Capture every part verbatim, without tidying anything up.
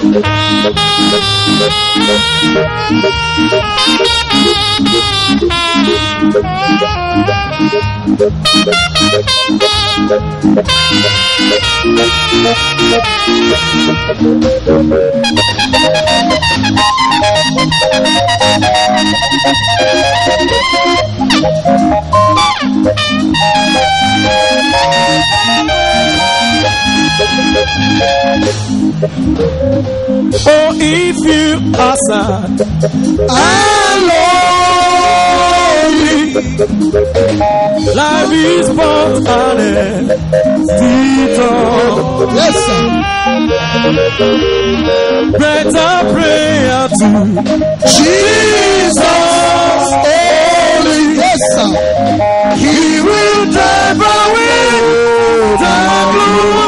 Oh, if you are sad and lonely, life is but an empty thought. Yes, sir. Better prayer to Jesus only. Yes, sir. He will drive away the gloom.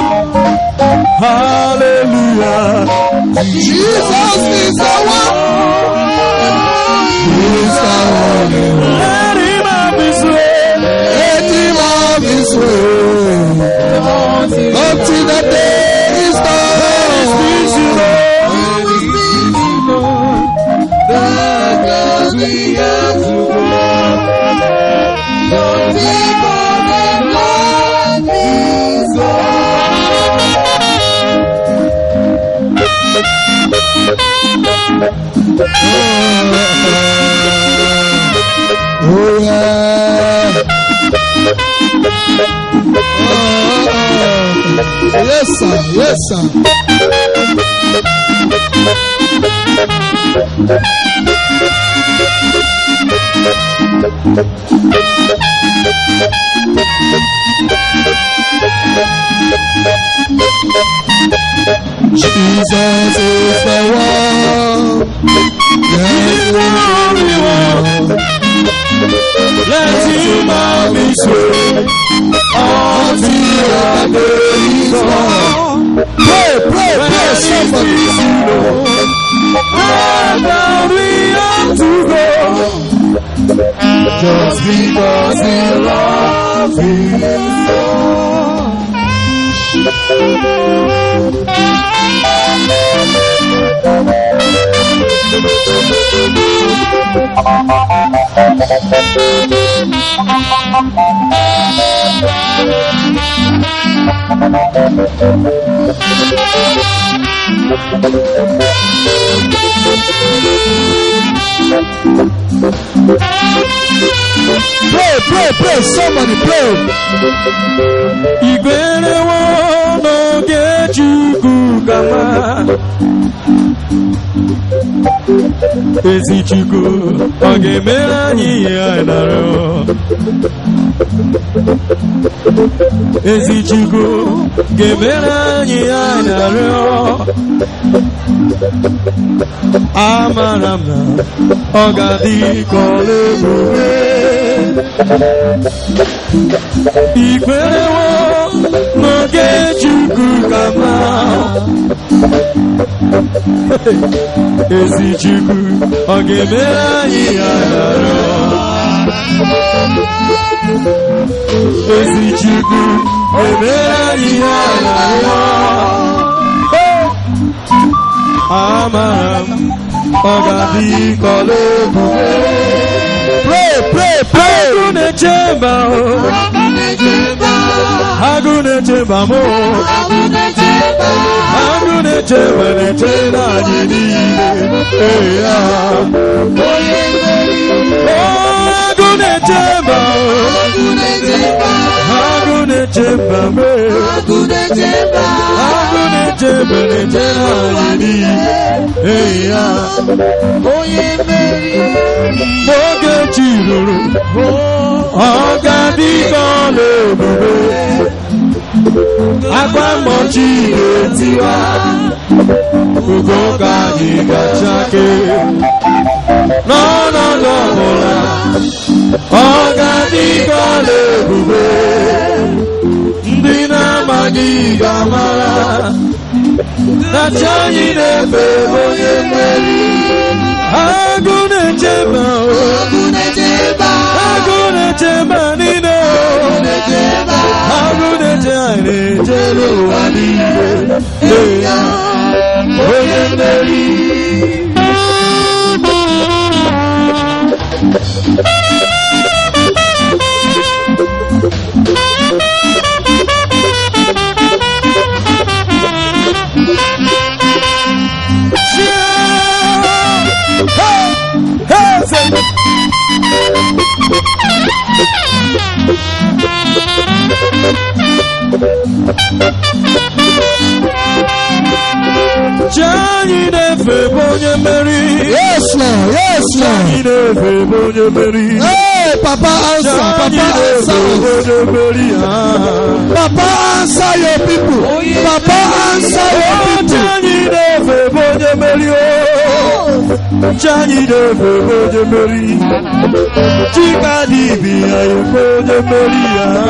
Hallelujah. Jesus is the one. He is the one. Let him have his way. Let him have his way. Until the day is done. The God we have to go. Don't take on and let me go. Oh yeah. Oh, yes sir, yes sir. Jesus is the one. Yes, the only one. Let him have his way until the day is gone. Pray, pray, pray, somebody. And now we have to go. Just because he loves me so. Pray, pray, pray, somebody pray. Igwere wono gejugu kama Ezi Chukwu ọ ga-emere anyị ihe anyị na-arịọ. Ezi Chukwu ga-emere anyị ihe anyị na-arịọ. Amara m na ọ ga-adị ka ọla ebube. Ikwerewo n'oge Chukwu kama Ezi Chukwu ọ ga-emere anyị ihe anyị na-arịọ. Ezi Chukwu ga-emere anyị ihe anyị na-arịọ. Amara m ọ ga-adị ka ọla ebube. Pray, pray, pray. Agụ na-eche mba o. Agụ na-eche mba mo. Agụ na-eche mba na-eche na anyị niile. Ee ya. Agụ na-eche mba o. Agụ na-eche mba mo. Agụ na-eche mba na-eche na anyị niile. Ee ya. Oge chi ruru ọ ga-adị ka ọla ebube. Akwa mgbochi ga-etiwa ugo ka anyị ga-achake n'ọnọdụ ọbụla. Ọ ga-adị ka ọla ebube. Ndị na-amaghị ga-amara na chi anyị na-efe onye mmeri. Agụ na-eche mba o. Agụ na-eche mba niile o. Agụ na-eche anyị na-eche n'ụwa niile. Onye Chani nefe bonye meri. Yes, Lord. Yes, Chani Lord. nefe bonye meri. Hey, Papa, answer. Chani Papa, nefe answer. bonye meri. Papa, answer your people. Papa, answer your people. Chani nefe bonye meri. Chani nefe bonye meri. Chika dibi ayo bonye meri.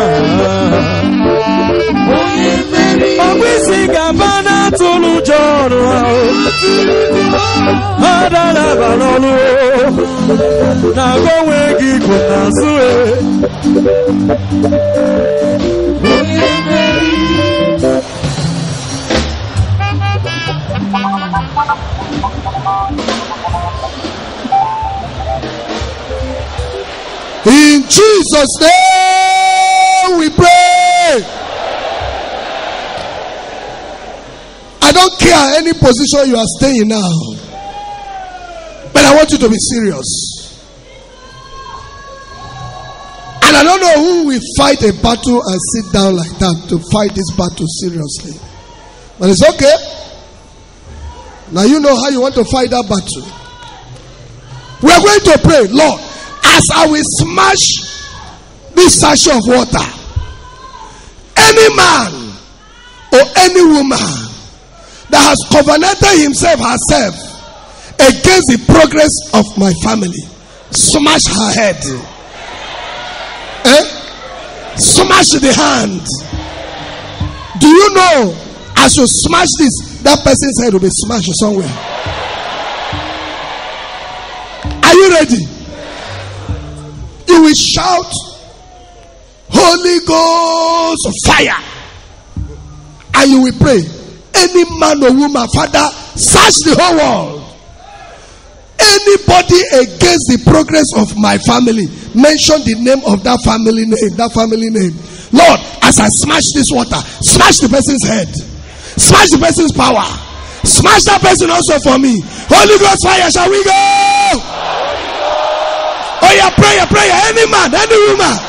Ogbisi gabana tulu jọrọ adala balolu na gowe gị kụ n'azụ In Jesus' name we pray. I don't care any position you are staying now, but I want you to be serious. And I don't know who will fight a battle and sit down like that to fight this battle seriously. But it's okay. Now you know how you want to fight that battle. We are going to pray, Lord, as I will smash this sachet of water, any man or any woman that has covenanted himself herself against the progress of my family, smash her head. Eh? Smash the hand. Do you know as you smash this, that person's head will be smashed somewhere? Are you ready? You will shout, Holy Ghost fire, and you will pray. Any man or woman, Father, search the whole world. Anybody against the progress of my family, mention the name of that family name, that family name. Lord, as I smash this water, smash the person's head, smash the person's power, smash that person also for me. Holy Ghost fire, shall we go? Oh yeah, prayer, prayer. Any man, any woman.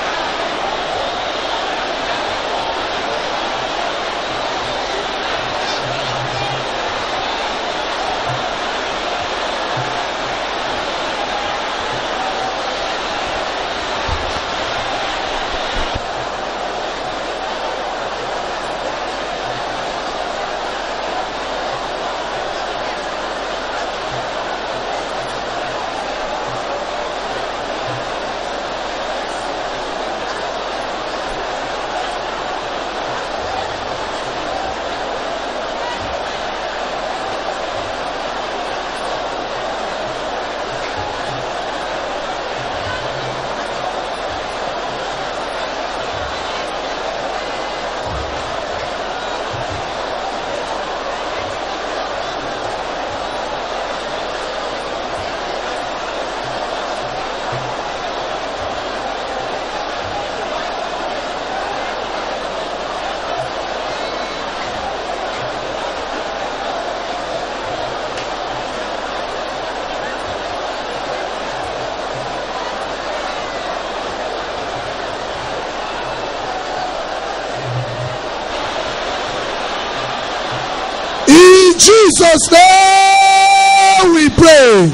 Jesus' name we pray.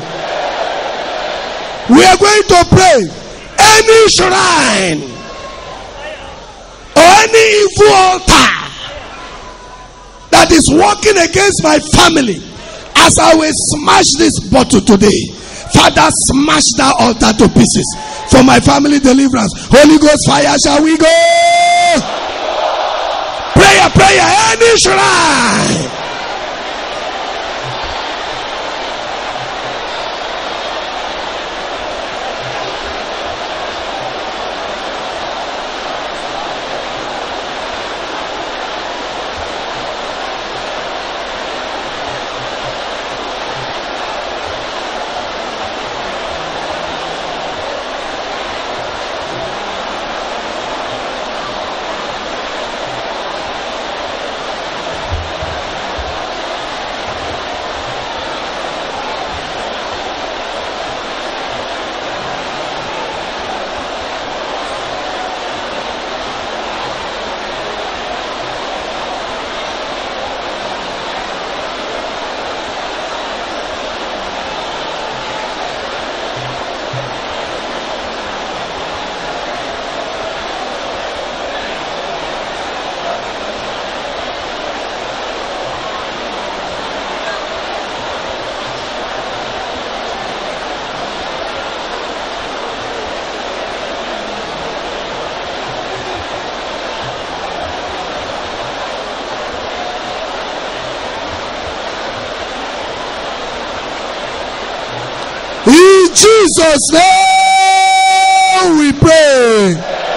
We are going to pray. Any shrine or any evil altar that is working against my family, as I will smash this bottle today, Father, smash that altar to pieces for my family deliverance. Holy Ghost fire, shall we go? Prayer, prayer, any shrine. Jesus' name we pray.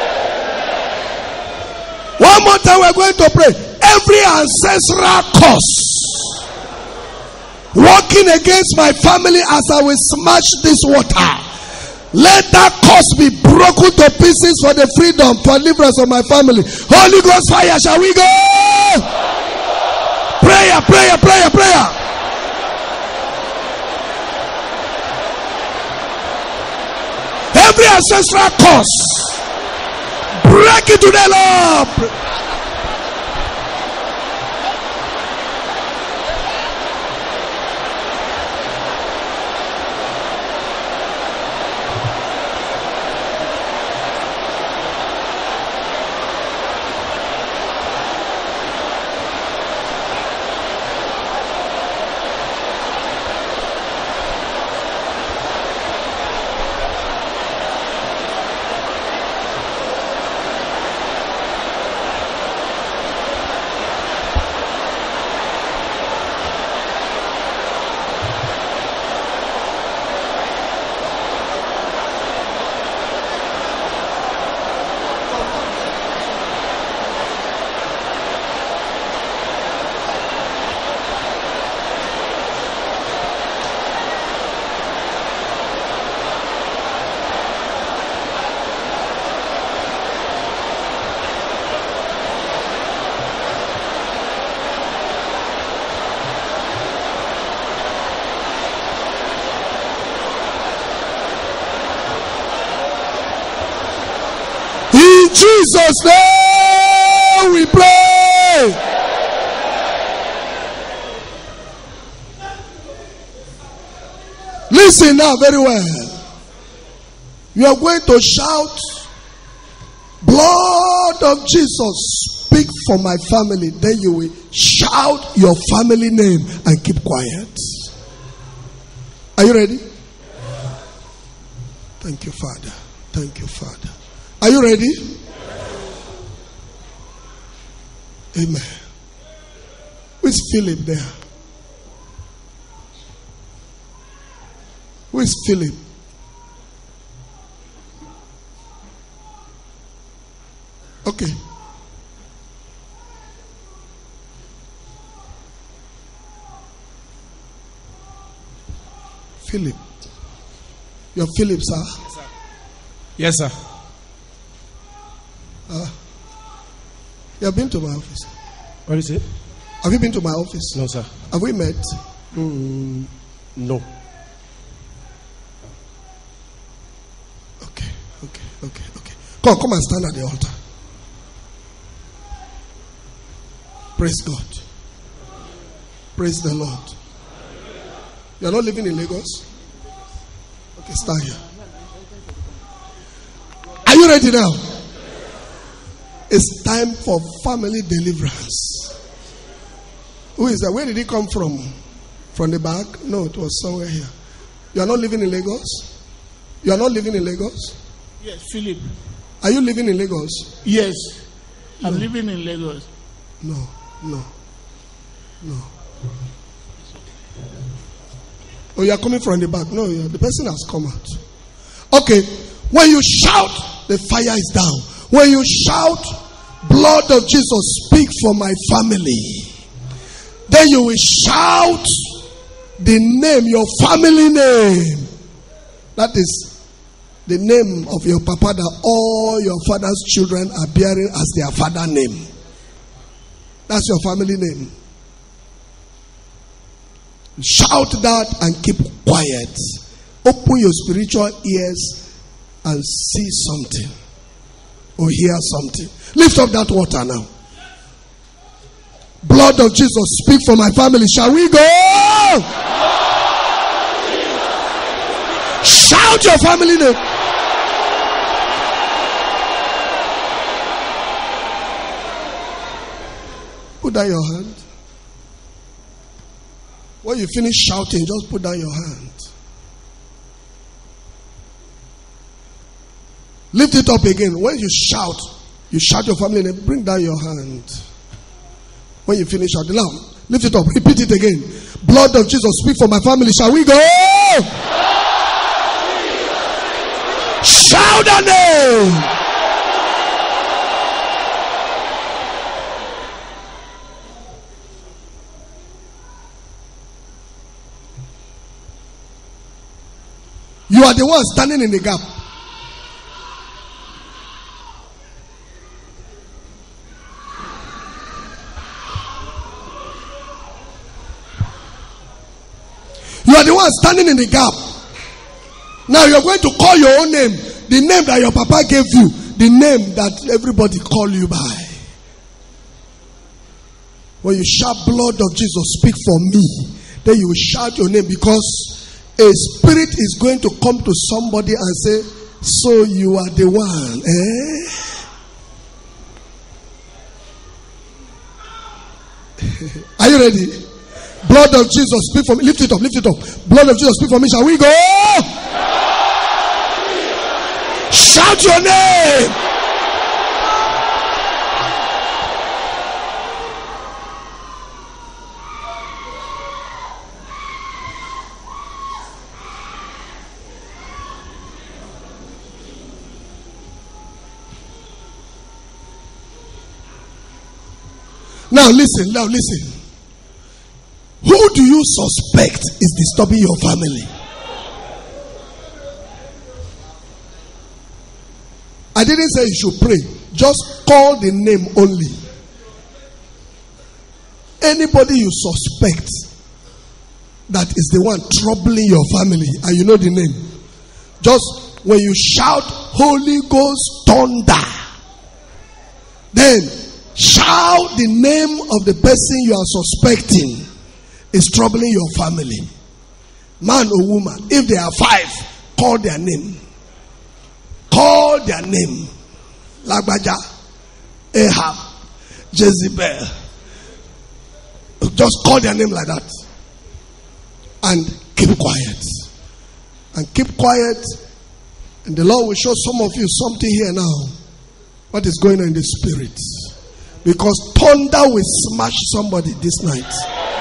One more time we're going to pray. Every ancestral curse working against my family as I will smash this water, let that curse be broken to pieces for the freedom, for deliverance of my family. Holy Ghost fire, shall we go? Prayer, prayer, prayer, prayer. Every ancestral curse, break it today, Lord. In Jesus' name we pray. Listen now very well. You are going to shout, blood of Jesus, speak for my family. Then you will shout your family name and keep quiet. Are you ready? Thank you, Father. Thank you, Father. Are you ready? Amen. Who is Philip there? Who is Philip? Okay. Philip. You're Philip, sir? Yes, sir. Yes, sir. Uh, you have been to my office. What is it? Have you been to my office? No, sir. Have we met? Mm, no. Okay, okay, okay, okay. Come, come and stand at the altar. Praise God. Praise the Lord. You are not living in Lagos? Okay, stand here. Are you ready now? It's time for family deliverance. Who is that? Where did he come from? From the back? No, it was somewhere here. You are not living in Lagos? You are not living in Lagos? Yes, Philip. Are you living in Lagos? Yes, I'm No. living in Lagos. No, no, no. Oh, you are coming from the back. No, you are- the person has come out. Okay, when you shout, the fire is down. When you shout, blood of Jesus, speak for my family. Then you will shout the name, your family name. That is the name of your papa that all your father's children are bearing as their father name. That's your family name. Shout that and keep quiet. Open your spiritual ears and see something or hear something. Lift up that water now. Blood of Jesus, speak for my family. Shall we go? Shout your family name. Put down your hand. When you finish shouting, just put down your hand. Lift it up again. When you shout, you shout your family name. Bring down your hand. When you finish shouting, now lift it up. Repeat it again. Blood of Jesus, speak for my family. Shall we go? Shout the name. You are the one standing in the gap. You are the one standing in the gap. Now you are going to call your own name. The name that your papa gave you. The name that everybody call you by. When you shout, blood of Jesus, speak for me. Then you will shout your name, because a spirit is going to come to somebody and say, so you are the one. Eh? Are you ready? Blood of Jesus, speak for me. Lift it up, lift it up. Blood of Jesus, speak for me. Shall we go? Shout your name. Now listen, now listen. Who do you suspect is disturbing your family? I didn't say you should pray. Just call the name only. Anybody you suspect that is the one troubling your family, and you know the name, just when you shout Holy Ghost thunder, then shout the name of the person you are suspecting is troubling your family. Man or woman, if they are five, call their name. Call their name. Lagbaja, Ahab, Jezebel. Just call their name like that. And keep quiet. And keep quiet. And the Lord will show some of you something here now. What is going on in the spirit. Because thunder will smash somebody this night.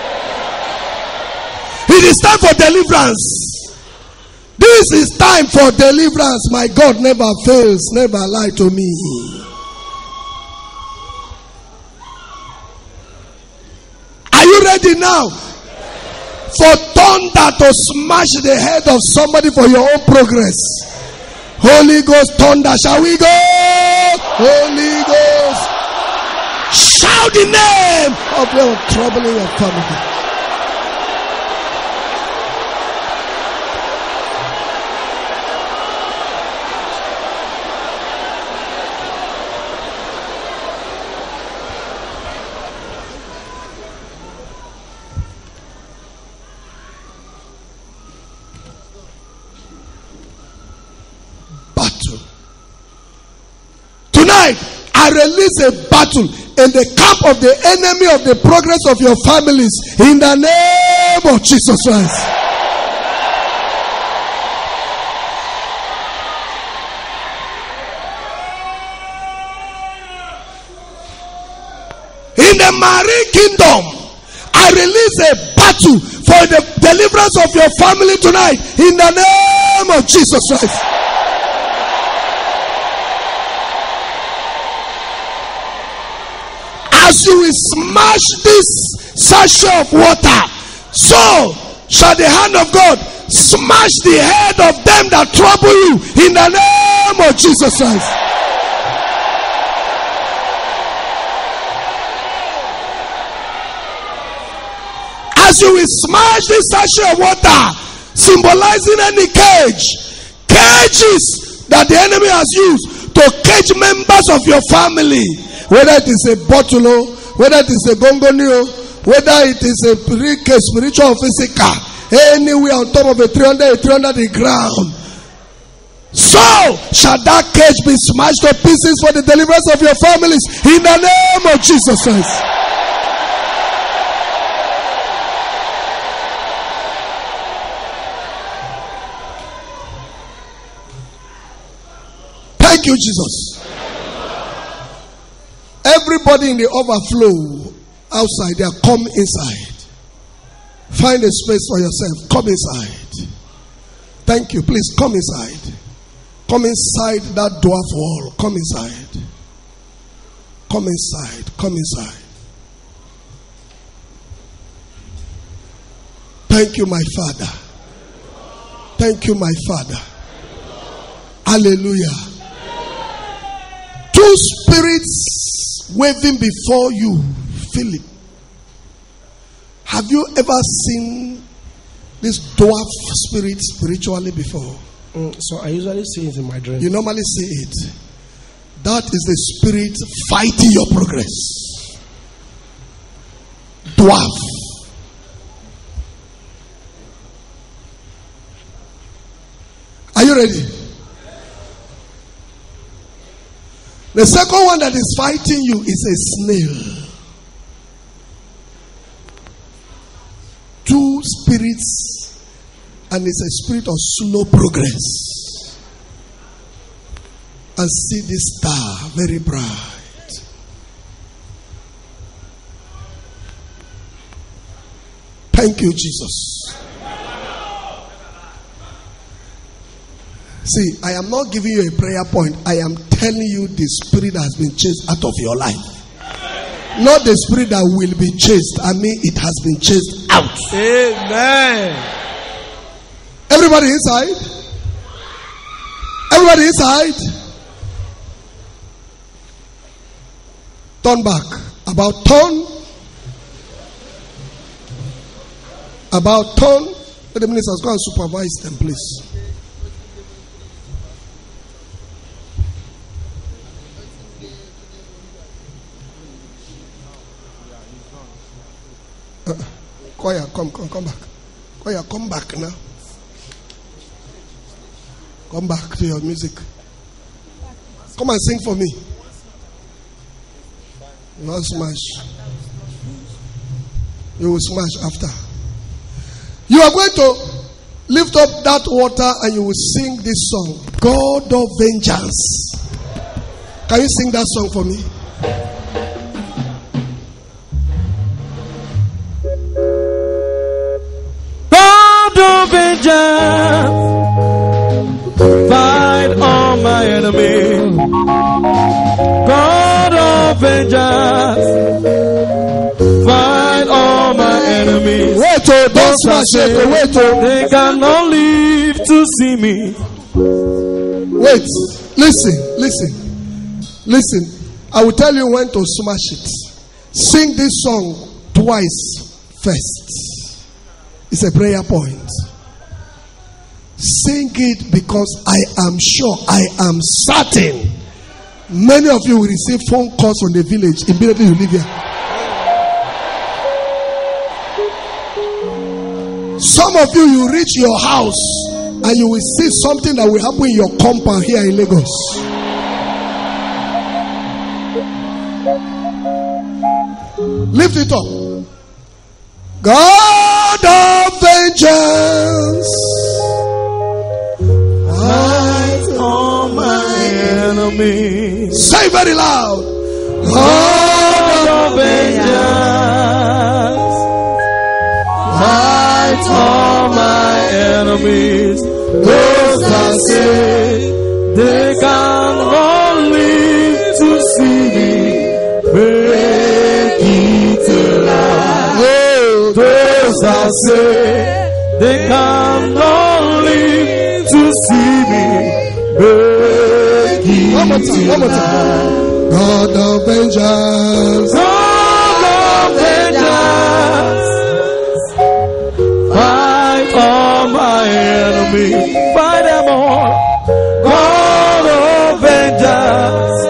It is time for deliverance. This is time for deliverance. My God never fails, never lie to me. Are you ready now? For thunder to smash the head of somebody for your own progress. Holy Ghost thunder, shall we go? Holy Ghost. Shout the name of your troubling your family. I release a battle in the camp of the enemy of the progress of your families in the name of Jesus Christ. In the marine kingdom, I release a battle for the deliverance of your family tonight in the name of Jesus Christ. As you will smash this sachet of water, so shall the hand of God smash the head of them that trouble you in the name of Jesus Christ. As you will smash this sachet of water, symbolizing any cage, cages that the enemy has used to cage members of your family. Whether it is a bottle, whether it is a gongonio, whether it is a spiritual or physical, anywhere on top of a three hundred, a three hundred the ground. So shall that cage be smashed to pieces for the deliverance of your families in the name of Jesus Christ. Thank you, Jesus. Everybody in the overflow outside there, come inside. Find a space for yourself. Come inside. Thank you. Please come inside. Come inside that dwarf wall. Come inside. Come inside. Come inside. Thank you, my Father. Thank you, my Father. Hallelujah. Two spirits waving before you, Philip. Have you ever seen this dwarf spirit spiritually before? Mm, so I usually see it in my dreams. You normally see it. That is the spirit fighting your progress. Dwarf. Are you ready? The second one that is fighting you is a snail. Two spirits, and it's a spirit of slow progress. And see this star very bright. Thank you, Jesus. See, I am not giving you a prayer point. I am telling you the spirit that has been chased out of your life. Not the spirit that will be chased. I mean, it has been chased out. Amen. Everybody inside? Everybody inside? Turn back. About turn. About turn. Wait a minute, I was going to supervise them, please. Uh, Koya, come, come, come back. Koya, come back now. Come back to your music. Come and sing for me. Not smash. You will smash after. You are going to lift up that water and you will sing this song, God of Vengeance. Can you sing that song for me? God of vengeance, fight all my enemies. God of vengeance, fight all my enemies. Wait, oh, don't smash it. Wait, oh. They cannot live to see me. Wait, listen, listen, listen. I will tell you when to smash it. Sing this song twice first. It's a prayer point. Sing it because I am sure, I am certain many of you will receive phone calls from the village immediately you leave here. Some of you, you reach your house and you will see something that will happen in your compound here in Lagos. Lift it up. God of vengeance, Fight all my enemies. say very loud. God of vengeance, fight all my enemies. Those that say they cannot live to see me, make it alive. Those that say they cannot live to see me, make it One more time, one more time. God of vengeance, God of vengeance, fight all my enemies, fight them all. God of vengeance,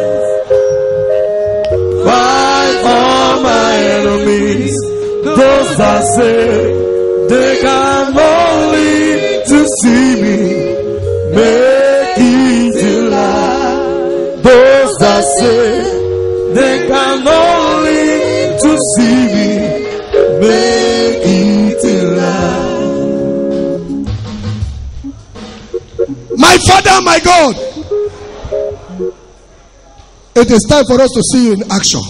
fight all my enemies. Those that say they cannot live to see me, make it alive. Those that say they cannot live to see me, make it alive. my Father, my God. It is time for us to see you in action.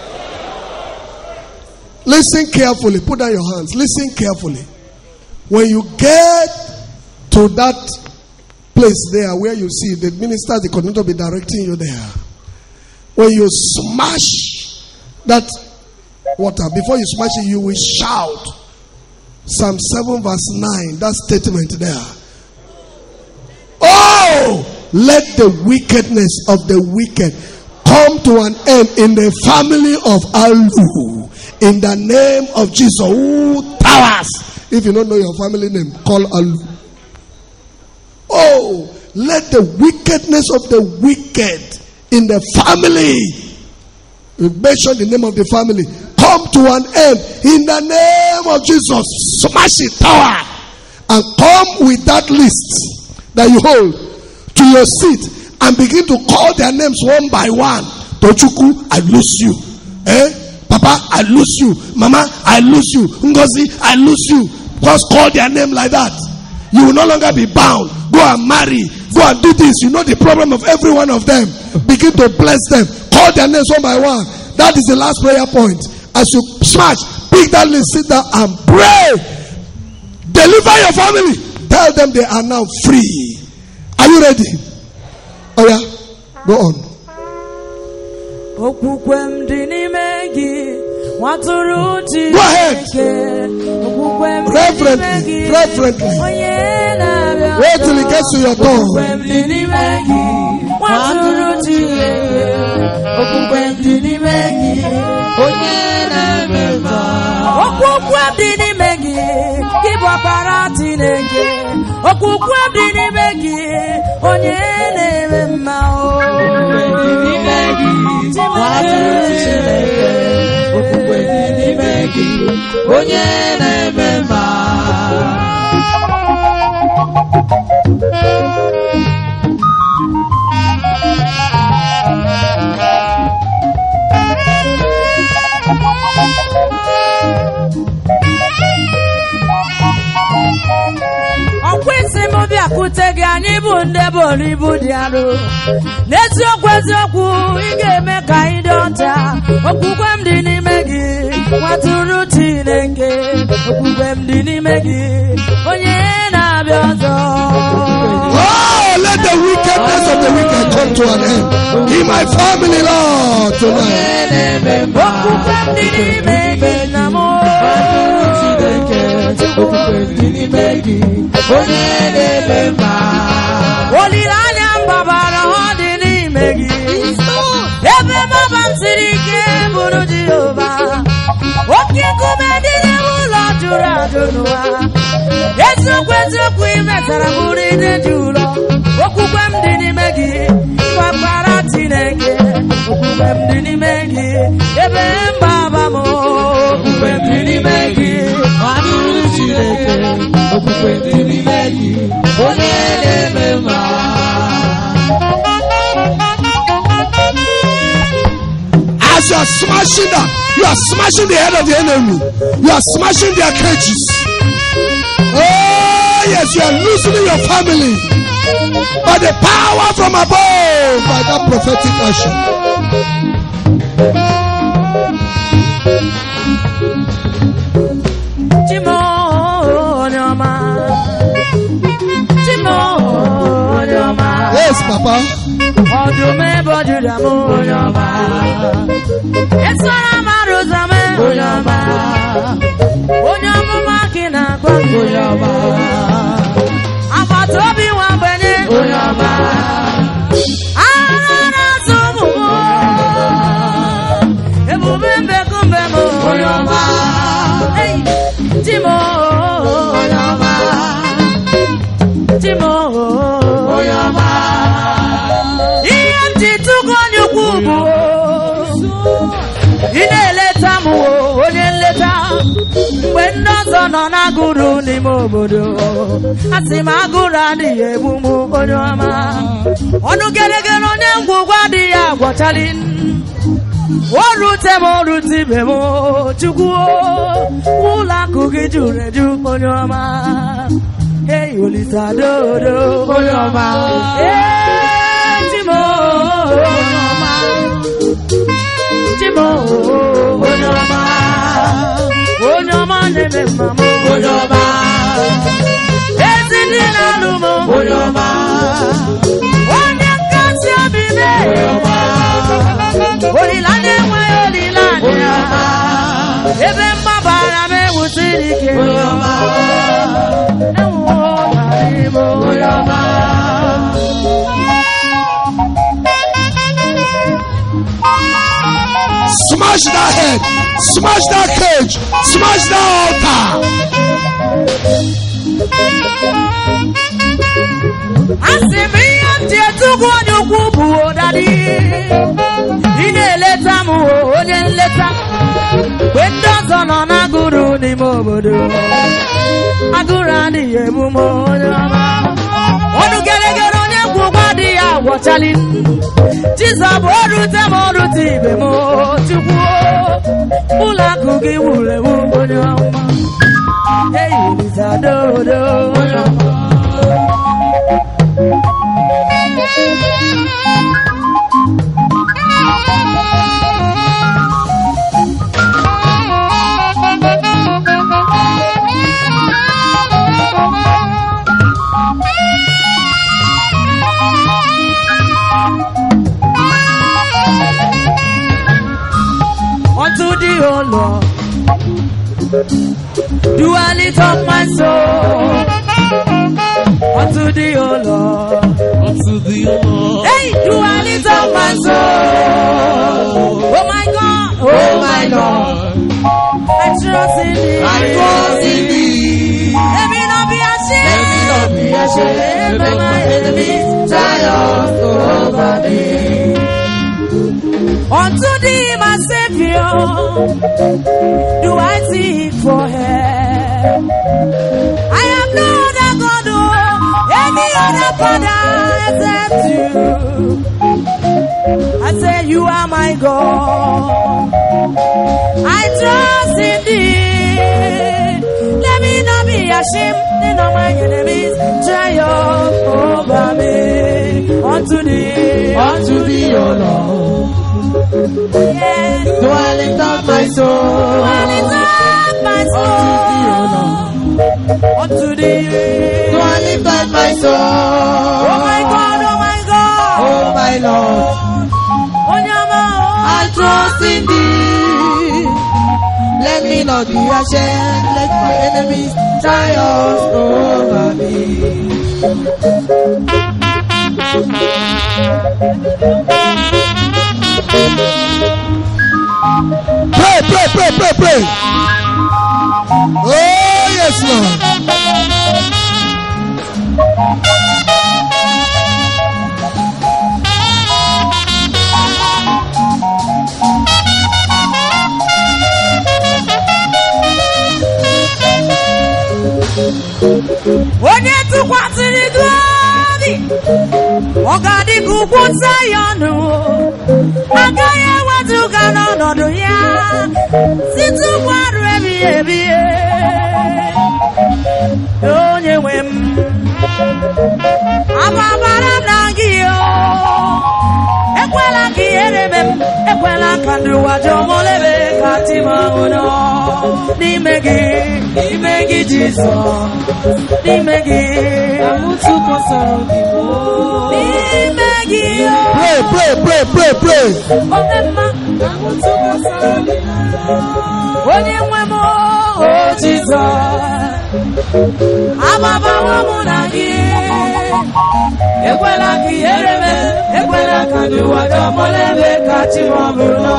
Listen carefully. Put down your hands. Listen carefully. When you get to that place there where you see the minister, the coordinator will be directing you there. When you smash that water, before you smash it, you will shout Psalm seven verse nine, that statement there. Oh, let the wickedness of the wicked come to an end in the family of Alu. In the name of Jesus. Who towers? If you don't know your family name, call Alu. Oh, let the wickedness of the wicked in the family, we mention the name of the family, come to an end in the name of Jesus. Smash it, tower, and come with that list that you hold to your seat and begin to call their names one by one. Tochuku, I lose you. Eh? Papa, I lose you. Mama, I lose you. Ngozi, I lose you. Just call their name like that. You will no longer be bound. Go and marry. Go and do this. You know the problem of every one of them. Begin to bless them. Call their names one by one. That is the last prayer point. As you smash, pick that list, sit down and pray. Deliver your family. Tell them they are now free. Are you ready? Oh yeah, go on. Go ahead. Reverently, reverently. Wait till it gets to your tongue. Akutege anyị bụ ndị bọọlụ ibu dị arụ n'eziokwu eziokwu ị ga-eme ka anyị dị ọcha okwukwe m dị n'ime gị nwatụrụ Chineke okwukwe m dị n'ime gị onye na-abịa ọzọ. Oh, let the wickedness of the wicked come to an end in my family, Lord, tonight. Okwukwe m dị n'ime gị na m Oliranya mbabara hodi ni megi Ebe maba msirike buru Jehova Oki kumedine ulo jura junua Yesu kwezu kuimesara murine julo Okukwe mdini megi Kwapara tineke Okukwe mdini megi Ebe mbaba mo Okukwe mdini megi Waduru Chineke Okukwe mdini megi Onene mema As you are smashing that, you are smashing the head of the enemy. You are smashing their cages. Oh yes, you are loosening your family by the power from above, by that prophetic action. Yes, Papa. When doesn't on a good only mobodo, Asimagura de Bumu Bonama, Onu Gallagher on them Guadia, Guatalin, one route more route Bemo, Chuguo, Ula Cookie Juju Bonama, Hey, Ulisa Dodo Bonama, Hey, Timo, Timo, Bonama. Onyoma neme mama Onyoma Ezini na lumo Onyoma Olilanya nwe olilanya. Ebe mbabara me wusirike. Oyoma. Ewo barimo. Oyoma. Smash that head. Smash that cage. Smash that altar. Asimiya tietugu onyukwu odadi. Ine leta mu onye nleta. Wendo zono na guru ni mobodo. Agura ni emumo onyama. Onu gelegere onye kwugwa di ya wọchali. Jizob orute mo orute ibe mo chukwu. Ula kugi wule wu onyama. Hey, Lizadodo onyama. Unto the oh Lord, do I lift up my soul? Unto the oh Lord, unto the Lord. Hey, do I lift up my soul? Oh my God, oh my Lord, I trust in Thee. I trust in Thee. Let me not be ashamed. Let me not be ashamed. Let my enemies triumph over me. Unto Thee, my Savior, do I seek for help? I have no other God, oh, any other Father except You. I say You are my God. I trust in Thee. Let me not be ashamed. Let not my enemies triumph over me. Unto Thee, Unto Thee, O Lord. yeah. Do I lift up my soul? Do I lift up my soul? Unto Thee. Do I lift up my soul? Oh my God, oh my God. Oh my Lord. Onyama, oh. I trust in Thee. Let me not be ashamed. Let my enemies triumph over me. Pray, pray, pray, pray, pray. Oh, yes, Lord. Onye tụkwasịrị gị obi, ọ ga-adị ka ugwu Zayọn, agaghị ewezuga n'ọnọdụ ya site ugbu a ruo ebighị ebi. Onye nwe m, amabara m na gị, ekwela ka ihere mee m, ekwela ka ndị ụwa jụọ m olebe ka ti m ahụ nọ n'ime gị, n'ime gị Jizọs, n'ime gị Amụtụkwasara gị n'ime gị. Pray, pray, pray, pray, pray. Onye mma, Amụtụkwasara gị onye nwe m, o Jizọs, agbabawo mụ na gị, ekwela ka ihere mee, ekwela ka ndị ụwa jụọ m olebe ka chi m bụrụ nọ.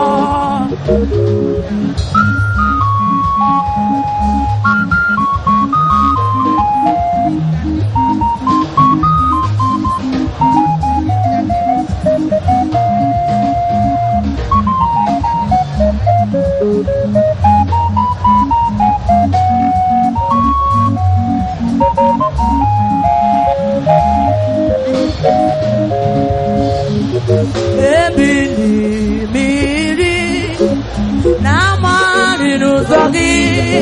Ebili mmiri na-amari n'ụzọ gị,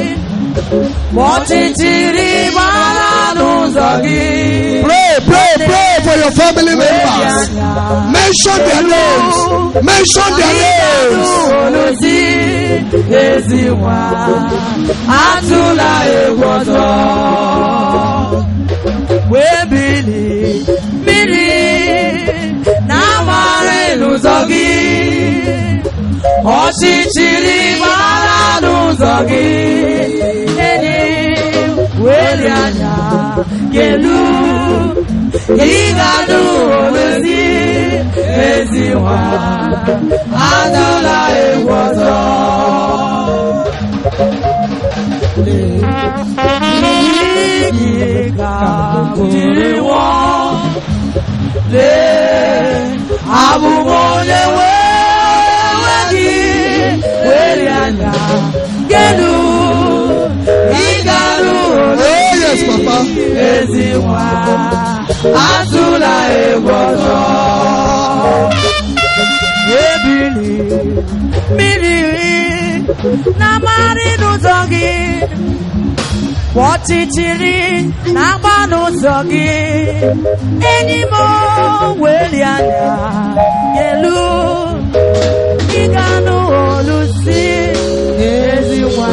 ọchịchịrị gbara n'ụzọ gị. Pray, pray, pray for your family members. Mention their names. Mention their names. Oluzi ezi nwa, atụla egwu ọzọ. Ebili mmiri na-amari n'ụzọ gị, ọchịchịrị gbara n'ụzọ gị enyi weli anya gelu ịgadụ oluzi ezi nwa adụla egwu ọzọ n'ihi ka jiri nwụọ lee abụ m onye nwe gị weli anya gelu ịgarụ oluzi ezi nwa atụla egwu ọzọ ebili mmiri na-amarị n'ụzọ gị ọchịchịrị na-agba n'ụzọ gị enyi m weli anya elu ịga n'olu si ezi nwa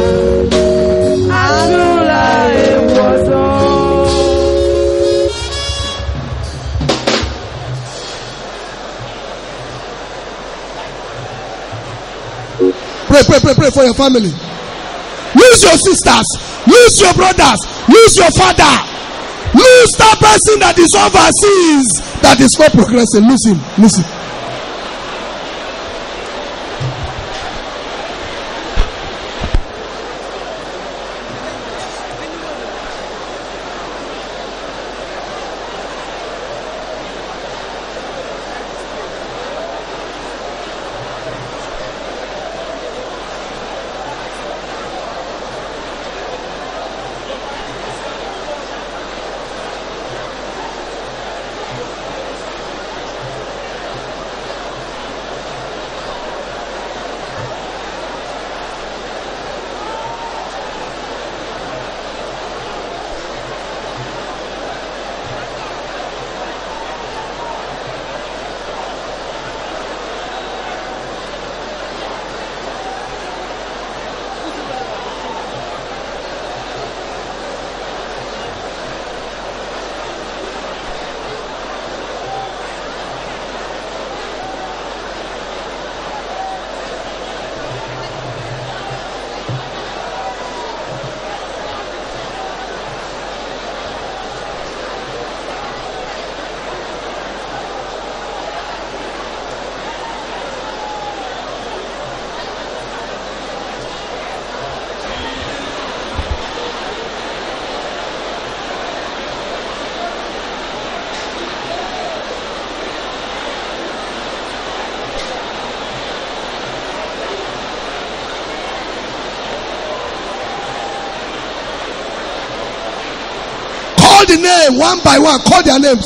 atụla egwu ọzọ. Pray, pray, pray, pray for your family. Lose your sisters. Lose your brothers. Lose your father. Lose that person that is overseas, that is not progressing. Lose him. Lose him. Call the name one by one. Call their names.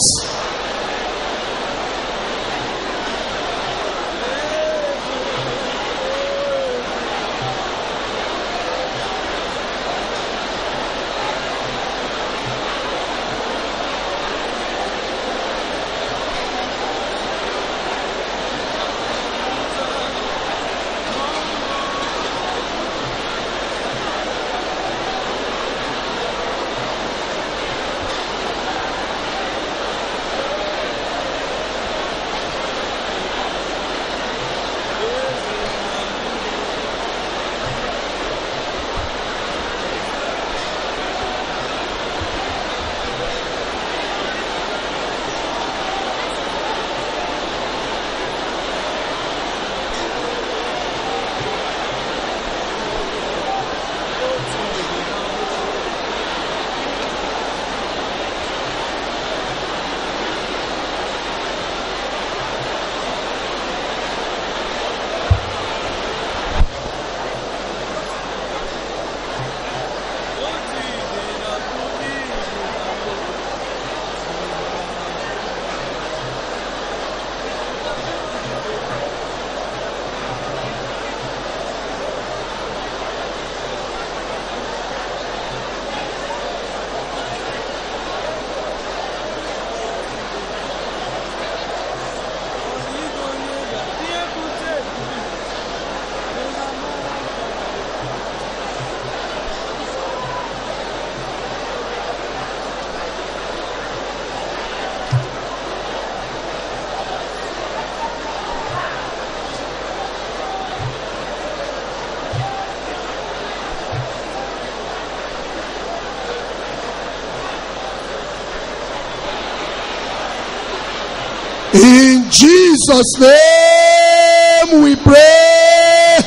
Jesus' name we pray.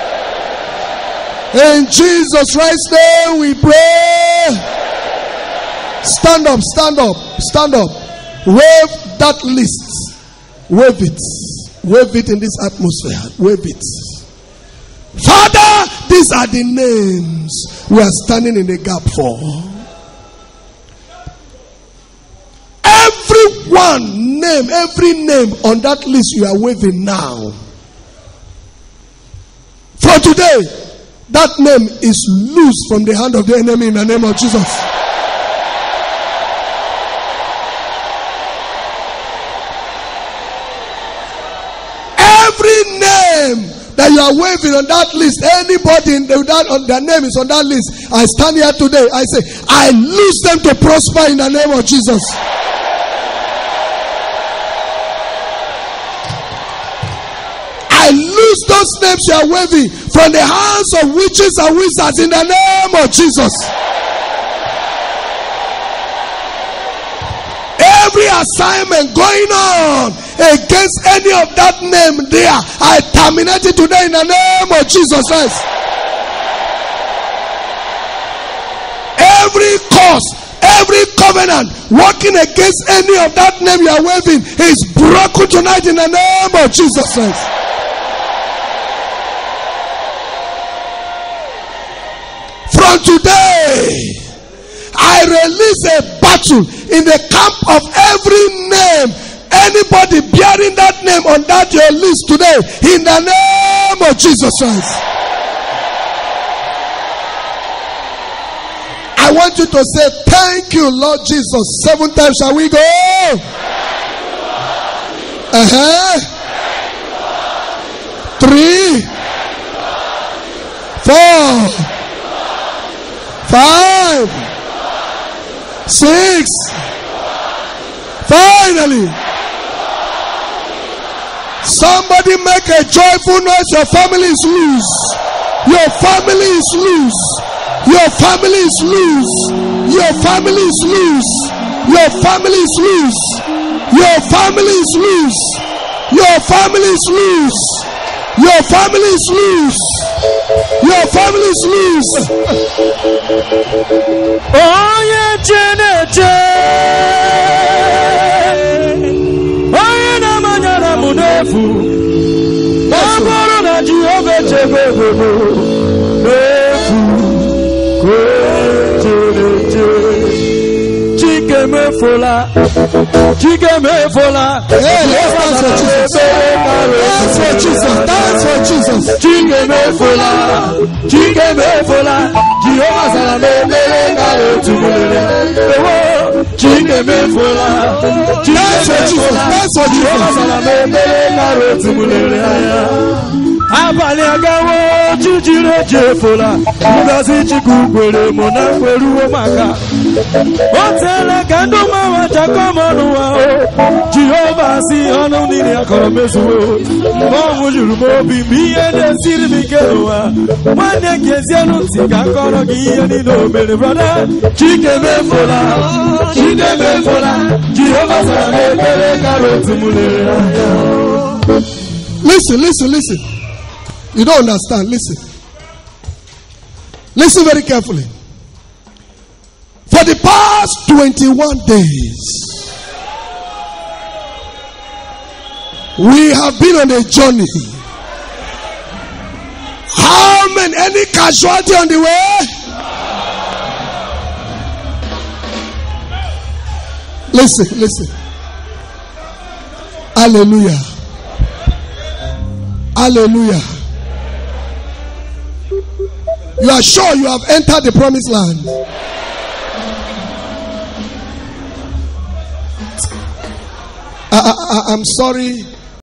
In Jesus Christ's name we pray. Stand up, stand up, stand up. Wave that list. Wave it. Wave it in this atmosphere. Wave it. Father, these are the names we are standing in the gap for. Everyone name, every name on that list you are waving now. For today, that name is loose from the hand of the enemy in the name of Jesus. Every name that you are waving on that list, anybody in the, that, on their name is on that list, I stand here today, I say, I lose them to prosper in the name of Jesus. I lose those names you are waving from the hands of witches and wizards in the name of Jesus. Every assignment going on against any of that name there, I terminate it today in the name of Jesus Christ. Every curse, every covenant working against any of that name you are waving is broken tonight in the name of Jesus Christ. From today, I release a battle in the camp of every name. Anybody bearing that name on that your list today, in the name of Jesus Christ. I want you to say, thank you, Lord Jesus. Seven times, shall we go? Uh-huh. Three. Four. Five, six, finally. Somebody make a joyful noise. Your family is loose. Your family is loose. Your family is loose. Your family is loose. Your family is loose. Your family is loose. Your family is loose. Your family is loose. Your family is loose. Oh yeah, Jenete. Oh yeah, na manyana munefu. Maboro na Jehovah Jehovah. Nefu. Jenete. Chike me fola. Chike me fola. Hey, let's dance for Jesus. Dance for Jesus. Dance for Jesus. Chike me fola. Chike me fola. Jehovah salame mele ngalo tumule. Chike me fola. Dance for Jesus. Dance for Jehovah Jesus. salame mele ngalo tumule. Abali agawo jujire jefola. Mugazi chikukwele mona kweruo maka. Otele kanduma wachakomonuwa. Jehovah si onu nini akoromesuwo. Momu jurumo bimbiye de sirmikewa. Mwane kezienu tika koro kiye nino mele brother. Chike me fola. Chike me fola. Jehovah salame mele ngalo tumule. Listen, listen, listen. You don't understand. Listen. Listen very carefully. For the past twenty-one days, we have been on a journey. How many? Any casualty on the way? Listen, listen. Hallelujah. Hallelujah. You are sure you have entered the promised land? I, I, I, I'm sorry.